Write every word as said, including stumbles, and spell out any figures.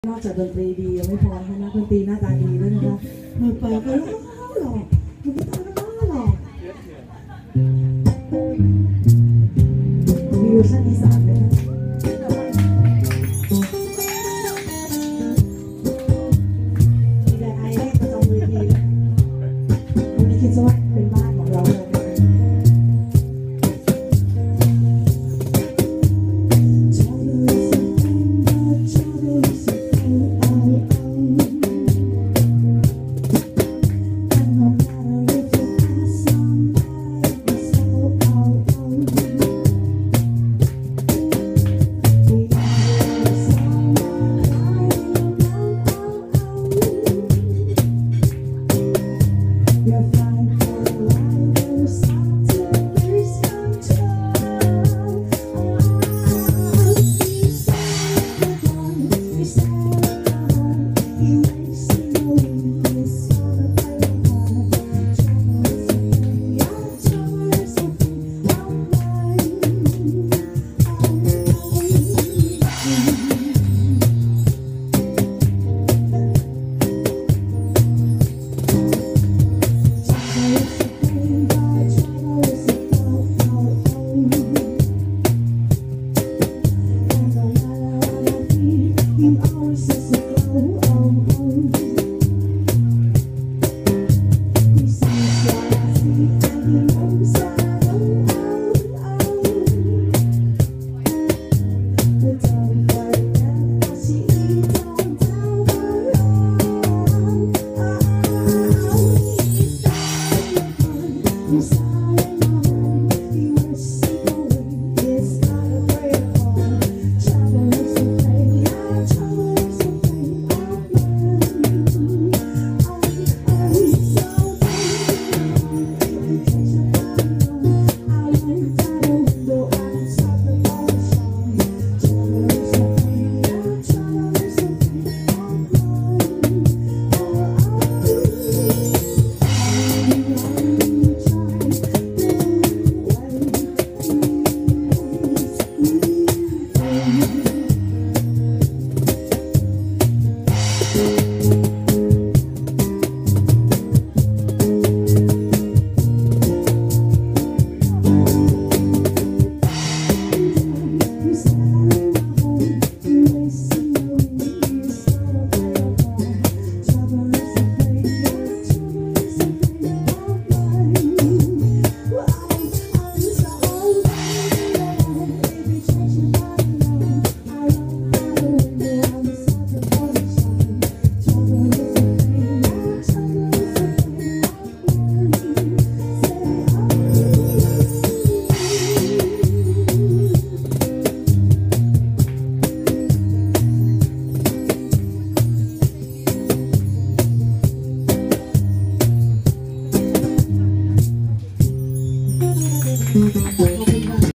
นอกจากดนตรีดียังไม่พอนะคะนักดนตรีหน้าตาดีด้วยนะคะมือเปิดก็หล่อมือตาก็หล่อมีเวอร์ชันอีสาน